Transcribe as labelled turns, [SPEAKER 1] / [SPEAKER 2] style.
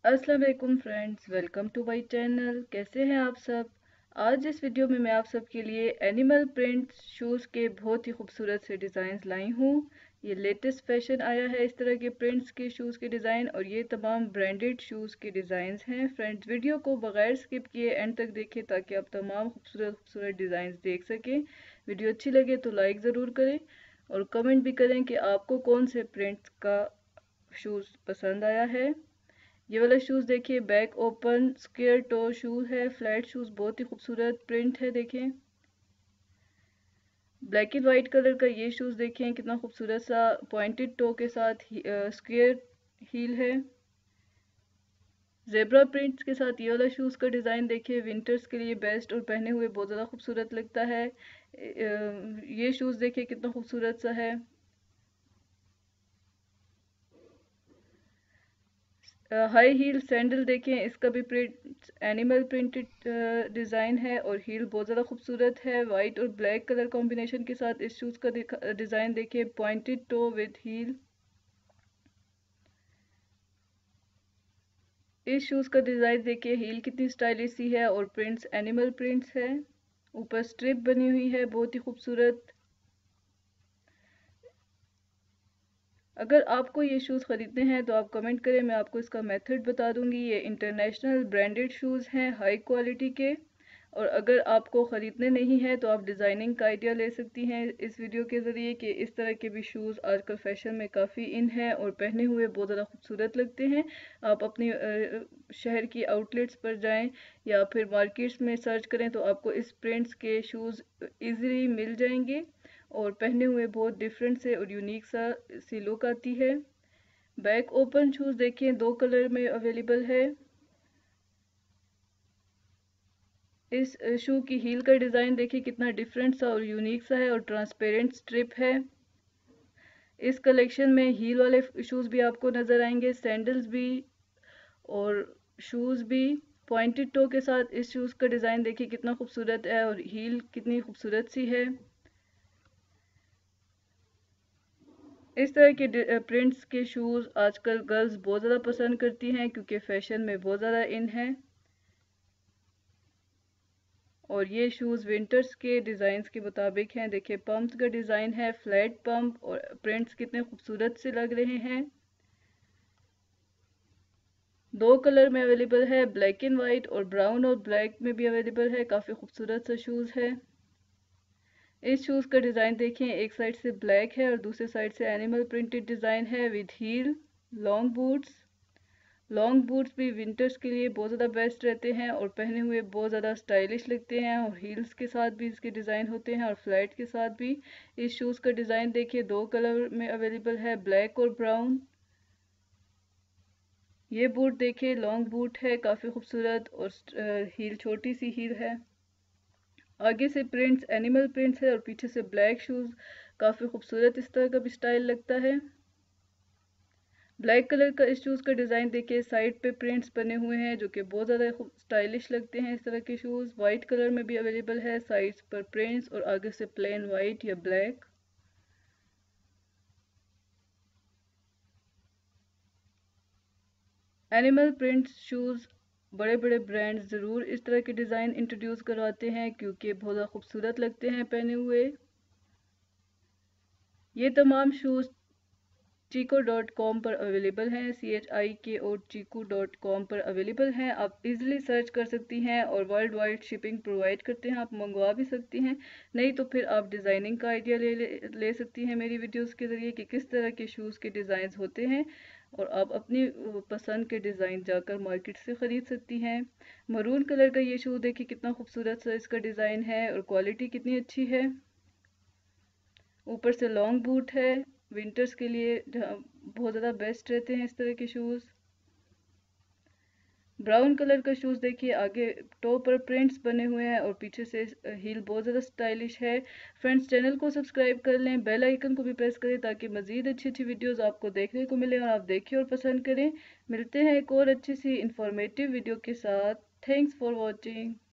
[SPEAKER 1] अस्सलाम वालेकुम friends, welcome to my channel. कैसे हैं आप सब। आज इस वीडियो में मैं आप सब के लिए एनिमल प्रिंट शूज़ के बहुत ही खूबसूरत से डिज़ाइंस लाई हूँ। ये लेटेस्ट फैशन आया है इस तरह के प्रिंट्स के शूज़ के डिज़ाइन, और ये तमाम ब्रांडेड शूज़ के डिज़ाइंस हैं। फ्रेंड्स, वीडियो को बगैर स्किप किए एंड तक देखें ताकि आप तमाम खूबसूरत खूबसूरत डिज़ाइंस देख सकें। वीडियो अच्छी लगे तो लाइक ज़रूर करें और कमेंट भी करें कि आपको कौन से प्रिंट्स का शूज़ पसंद आया है। ये वाला शूज़ देखिए, back open square toe shoes है, फ्लैट शूज़, बहुत ही खूबसूरत प्रिंट है। देखें, ब्लैक एंड वाइट कलर का ये शूज़ देखें, कितना खूबसूरत सा पॉइंटेड टो के साथ स्क्वायर हील है। जेब्रा प्रिंट्स के साथ ये वाला शूज़ का डिज़ाइन देखिए, विंटर्स के लिए बेस्ट और पहने हुए बहुत ज़्यादा खूबसूरत लगता है। ये शूज़ देखिए कितना खूबसूरत सा है। हाई हील सैंडल देखें, इसका भी प्रिंट एनिमल प्रिंटेड डिज़ाइन है और हील बहुत ज़्यादा खूबसूरत है। वाइट और ब्लैक कलर कॉम्बिनेशन के साथ इस शूज़ का डिज़ाइन देखिए, पॉइंटेड टो विद हील। इस शूज़ का डिज़ाइन देखिए, हील कितनी स्टाइलिश सी है और प्रिंट्स एनिमल प्रिंट्स है। ऊपर स्ट्रिप बनी हुई है, बहुत ही खूबसूरत। अगर आपको ये शूज़ ख़रीदने हैं तो आप कमेंट करें, मैं आपको इसका मेथड बता दूंगी। ये इंटरनेशनल ब्रांडेड शूज़ हैं, हाई क्वालिटी के। और अगर आपको ख़रीदने नहीं है तो आप डिज़ाइनिंग का आइडिया ले सकती हैं इस वीडियो के ज़रिए कि इस तरह के भी शूज़ आजकल फ़ैशन में काफ़ी इन है और पहने हुए बहुत ज़्यादा खूबसूरत लगते हैं। आप अपनी शहर की आउटलेट्स पर जाएं या फिर मार्केट्स में सर्च करें तो आपको इस प्रिंट्स के शूज़ ईज़िली मिल जाएंगे और पहने हुए बहुत डिफरेंट से और यूनिक सी लुक आती है। बैक ओपन शूज़ देखिए, दो कलर में अवेलेबल है। इस शू की हील का डिज़ाइन देखिए कितना डिफरेंट सा और यूनिक सा है और ट्रांसपेरेंट स्ट्रिप है। इस कलेक्शन में हील वाले शूज़ भी आपको नज़र आएंगे, सैंडल्स भी और शूज़ भी। पॉइंटेड टो के साथ इस शूज़ का डिज़ाइन देखिए कितना खूबसूरत है और हील कितनी खूबसूरत सी है। इस तरह के प्रिंट्स के शूज़ आजकल गर्ल्स बहुत ज़्यादा पसंद करती हैं क्योंकि फ़ैशन में बहुत ज़्यादा इन है। और ये शूज़ विंटर्स के डिज़ाइंस के मुताबिक हैं। देखिए, पम्प्स का डिज़ाइन है, फ्लैट पम्प, और प्रिंट्स कितने खूबसूरत से लग रहे हैं। दो कलर में अवेलेबल है, ब्लैक एंड वाइट, और ब्राउन और ब्लैक में भी अवेलेबल है। काफ़ी खूबसूरत सा शूज़ है। इस शूज़ का डिज़ाइन देखें, एक साइड से ब्लैक है और दूसरी साइड से एनिमल प्रिंटेड डिज़ाइन है with heel, long boots. Long boots भी विंटर्स के लिए बहुत ज़्यादा बेस्ट रहते हैं और पहने हुए बहुत ज़्यादा स्टाइलिश लगते हैं, और हील्स के साथ भी इसके डिज़ाइन होते हैं और फ्लैट के साथ भी। इस शूज़ का डिज़ाइन देखिए, दो कलर में अवेलेबल है, ब्लैक और ब्राउन। ये बूट देखिए, लॉन्ग बूट है, काफ़ी खूबसूरत, और हील छोटी सी हील है। आगे से प्रिंट्स एनिमल प्रिंट्स है और पीछे से ब्लैक शूज़, काफ़ी खूबसूरत इस तरह का भी स्टाइल लगता है। ब्लैक कलर का इस शूज़ का डिज़ाइन देखिए, साइड पे प्रिंट्स बने हुए हैं जो कि बहुत ज़्यादा स्टाइलिश लगते हैं इस तरह के शूज़। वाइट कलर में भी अवेलेबल है, साइड्स पर प्रिंट्स और आगे से प्लेन वाइट या ब्लैक। एनिमल प्रिंट्स शूज़ बड़े बड़े ब्रांड्स ज़रूर इस तरह के डिज़ाइन इंट्रोड्यूस करवाते हैं क्योंकि बहुत ज़्यादा खूबसूरत लगते हैं पहने हुए। ये तमाम शूज़ चीको.com पर अवेलेबल हैं, CHIKO चीकू.com पर अवेलेबल हैं। आप इजीली सर्च कर सकती हैं और वर्ल्ड वाइड शिपिंग प्रोवाइड करते हैं, आप मंगवा भी सकती हैं। नहीं तो फिर आप डिज़ाइनिंग का आइडिया ले सकती हैं मेरी वीडियोस के ज़रिए कि किस तरह के शूज़ के डिज़ाइंस होते हैं, और आप अपनी पसंद के डिज़ाइन जाकर मार्केट से ख़रीद सकती हैं। मरून कलर का ये शूज़ देखिए कितना खूबसूरत सा इसका डिज़ाइन है और क्वालिटी कितनी अच्छी है। ऊपर से लॉन्ग बूट है, विंटर्स के लिए बहुत ज़्यादा बेस्ट रहते हैं इस तरह के शूज़। ब्राउन कलर का शूज़ देखिए, आगे टो पर प्रिंट्स बने हुए हैं और पीछे से हील बहुत ज़्यादा स्टाइलिश है। फ्रेंड्स, चैनल को सब्सक्राइब कर लें, बेल आइकन को भी प्रेस करें ताकि मज़ीद अच्छी अच्छी वीडियोस आपको देखने को मिले और आप देखें और पसंद करें। मिलते हैं एक और अच्छी सी इंफॉर्मेटिव वीडियो के साथ। Thanks for watching.